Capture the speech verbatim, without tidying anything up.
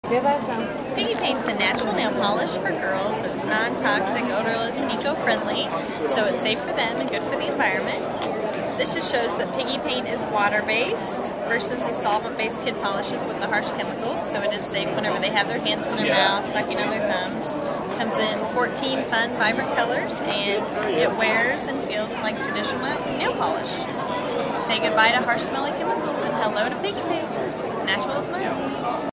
PiggyPaint's a natural nail polish for girls. It's non-toxic, odorless, and eco-friendly, so it's safe for them and good for the environment. This just shows that PiggyPaint is water-based versus the solvent-based kid polishes with the harsh chemicals, so it is safe whenever they have their hands in their mouths, sucking on their thumbs. Comes in fourteen fun, vibrant colors, and it wears and feels like traditional nail polish. Say goodbye to harsh, smelly chemicals and hello to PiggyPaint. It's as natural as mine.